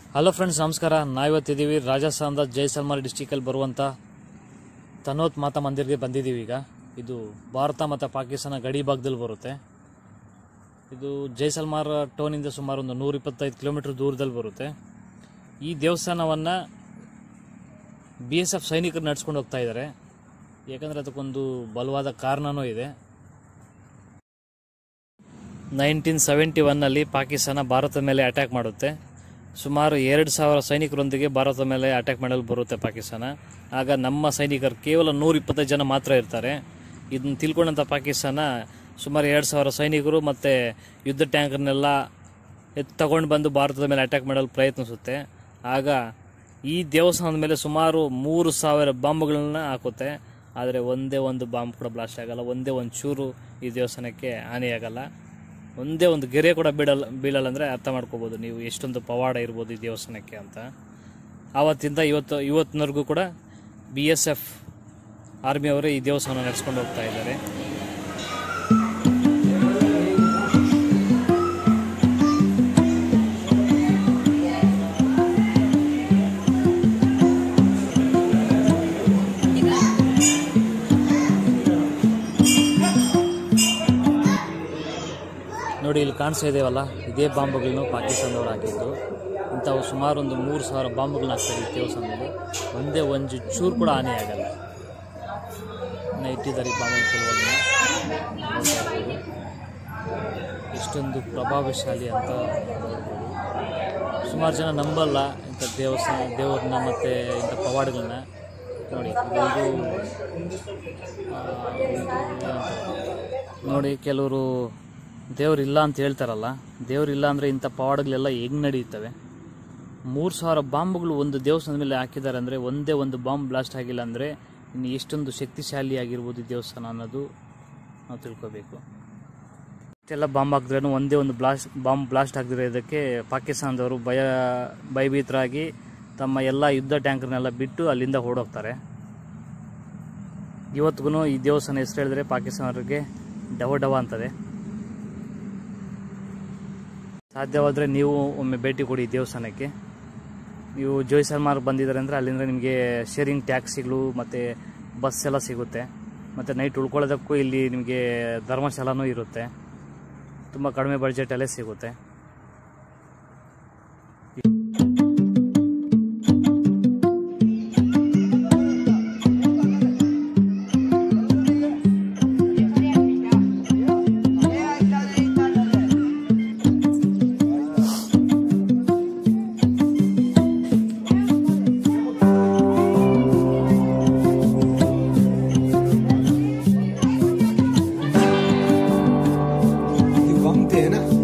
Hello friends, ನಮಸ್ಕಾರ. ನಾವಿವತ್ತಿದ್ದೀವಿ ರಾಜಸ್ಥಾನದ ಜೈಸಲ್ಮಾರ್ ಡಿಸ್ಟಿಕಲ್ಲಿ ಬರುವಂಥ ತನೋತ್ ಮಾತಾ ಮಂದಿರ್ಗೆ ಬಂದಿದ್ದೀವಿ. ಈಗ ಇದು ಭಾರತ ಮತ್ತು ಪಾಕಿಸ್ತಾನ ಗಡಿ ಭಾಗದಲ್ಲಿ ಬರುತ್ತೆ. ಇದು ಜೈಸಲ್ಮಾರ್ ಟೌನಿಂದ ಸುಮಾರು ಒಂದು 125 ಕಿಲೋಮೀಟರ್ ದೂರದಲ್ಲಿ ಬರುತ್ತೆ. ಈ ದೇವಸ್ಥಾನವನ್ನು BSF ಸೈನಿಕರು ನಡೆಸ್ಕೊಂಡು ಹೋಗ್ತಾ ಇದ್ದಾರೆ. ಯಾಕಂದರೆ ಅದಕ್ಕೊಂದು ಬಲವಾದ ಕಾರಣವೂ ಇದೆ. 1971ನಲ್ಲಿ ಪಾಕಿಸ್ತಾನ ಭಾರತದ ಮೇಲೆ ಅಟ್ಯಾಕ್ ಮಾಡುತ್ತೆ. ಸುಮಾರು 2,000 ಸೈನಿಕರೊಂದಿಗೆ ಭಾರತದ ಮೇಲೆ ಅಟ್ಯಾಕ್ ಮಾಡಲು ಬರುತ್ತೆ ಪಾಕಿಸ್ತಾನ. ಆಗ ನಮ್ಮ ಸೈನಿಕರು ಕೇವಲ 125 ಜನ ಮಾತ್ರ ಇರ್ತಾರೆ. ಇದನ್ನು ತಿಳ್ಕೊಂಡಂಥ ಪಾಕಿಸ್ತಾನ ಸುಮಾರು 2,000 ಸೈನಿಕರು ಮತ್ತು ಯುದ್ಧ ಟ್ಯಾಂಕರ್ನೆಲ್ಲ ತಗೊಂಡು ಬಂದು ಭಾರತದ ಮೇಲೆ ಅಟ್ಯಾಕ್ ಮಾಡಲು ಪ್ರಯತ್ನಿಸುತ್ತೆ. ಆಗ ಈ ದೇವಸ್ಥಾನದ ಮೇಲೆ ಸುಮಾರು 3,000 ಬಾಂಬ್ಗಳನ್ನ ಹಾಕುತ್ತೆ. ಆದರೆ ಒಂದೇ ಒಂದು ಬಾಂಬ್ ಕೂಡ ಬ್ಲಾಸ್ಟ್ ಆಗಲ್ಲ. ಒಂದೇ ಒಂದು ಚೂರು ಈ ದೇವಸ್ಥಾನಕ್ಕೆ ಹಾನಿಯಾಗಲ್ಲ. ಒಂದೇ ಒಂದು ಗೆರೆ ಕೂಡ ಬೀಳಲ್ಲ ಅಂದರೆ ಅರ್ಥ ಮಾಡ್ಕೋಬೋದು ನೀವು ಎಷ್ಟೊಂದು ಪವಾಡ ಇರ್ಬೋದು ಈ ದೇವಸ್ಥಾನಕ್ಕೆ ಅಂತ. ಆವತ್ತಿಂದ ಇವತ್ತಿನವರೆಗೂ ಕೂಡ BSF ಆರ್ಮಿಯವರು ಈ ದೇವಸ್ಥಾನ ನಡೆಸ್ಕೊಂಡು ಹೋಗ್ತಾ ಇದ್ದಾರೆ. ನೋಡಿ, ಇಲ್ಲಿ ಕಾಣಿಸ್ತಾ ಇದೆಯಲ್ಲ, ಇದೇ ಬಾಂಬುಗಳನ್ನು ಪಾಕಿಸ್ತಾನದವ್ರು ಹಾಕಿದ್ದು. ಇಂಥವು ಸುಮಾರು ಒಂದು 3,000 ಬಾಂಬುಗಳನ್ನ ಹಾಕ್ತಾರೆ ಈ ದೇವಸ್ಥಾನದಲ್ಲಿ. ಒಂದೇ ಒಂದು ಚೂರು ಕೂಡ ಹಾನಿ ಆಗಲ್ಲ. ಇಟ್ಟಿದ್ದಾರೆ ಈ ಬಾಂಬು ಕೆಲವೊಂದು. ಇಷ್ಟೊಂದು ಪ್ರಭಾವಶಾಲಿ ಅಂತ ನೋಡ್ಬೋದು. ಸುಮಾರು ಜನ ನಂಬಲ್ಲ ಇಂಥ ದೇವ್ರನ್ನ ಮತ್ತು ಇಂಥ ಪವಾಡಗಳನ್ನ. ನೋಡಿ, ನೋಡಿ ಕೆಲವರು ದೇವರಿಲ್ಲ ಅಂತ ಹೇಳ್ತಾರಲ್ಲ, ದೇವರಿಲ್ಲ ಅಂದರೆ ಇಂಥ ಪವಾಡಗಳೆಲ್ಲ ಹೆಂಗೆ ನಡೆಯುತ್ತವೆ? 3,000 ಬಾಂಬುಗಳು ಒಂದು ದೇವಸ್ಥಾನದ ಮೇಲೆ ಹಾಕಿದ್ದಾರೆ ಅಂದರೆ, ಒಂದೇ ಒಂದು ಬಾಂಬ್ ಬ್ಲಾಸ್ಟ್ ಆಗಿಲ್ಲ ಅಂದರೆ ಇನ್ನು ಎಷ್ಟೊಂದು ಶಕ್ತಿಶಾಲಿಯಾಗಿರ್ಬೋದು ಈ ದೇವಸ್ಥಾನ ಅನ್ನೋದು ನಾವು ತಿಳ್ಕೋಬೇಕು. ಇಷ್ಟೆಲ್ಲ ಬಾಂಬ್ ಹಾಕಿದ್ರೂ ಒಂದೇ ಒಂದು ಬಾಂಬ್ ಬ್ಲಾಸ್ಟ್ ಆಗದಿರೋದಕ್ಕೆ ಪಾಕಿಸ್ತಾನದವರು ಭಯಭೀತರಾಗಿ ತಮ್ಮ ಎಲ್ಲ ಯುದ್ಧ ಟ್ಯಾಂಕರ್ನೆಲ್ಲ ಬಿಟ್ಟು ಅಲ್ಲಿಂದ ಓಡೋಗ್ತಾರೆ. ಇವತ್ತಿಗೂ ಈ ದೇವಸ್ಥಾನ ಹೆಸರು ಹೇಳಿದ್ರೆ ಪಾಕಿಸ್ತಾನವ್ರಿಗೆ ಡವ ಅಂತದೆ. ಸಾಧ್ಯವಾದರೆ ನೀವು ಒಮ್ಮೆ ಭೇಟಿ ಕೊಡಿ ಈ ದೇವಸ್ಥಾನಕ್ಕೆ. ನೀವು ಜೈಸಲ್ಮಾರ್ ಬಂದಿದ್ದಾರೆ ಅಂದರೆ ಅಲ್ಲಿಂದ ನಿಮಗೆ ಶೇರಿಂಗ್ ಟ್ಯಾಕ್ಸಿಗಳು ಮತ್ತು ಬಸ್ ಎಲ್ಲ ಸಿಗುತ್ತೆ. ಮತ್ತು ನೈಟ್ ಉಳ್ಕೊಳ್ಳೋದಕ್ಕೂ ಇಲ್ಲಿ ನಿಮಗೆ ಧರ್ಮಶಾಲನೂ ಇರುತ್ತೆ. ತುಂಬ ಕಡಿಮೆ ಬಡ್ಜೆಟಲ್ಲೇ ಸಿಗುತ್ತೆ. है ना।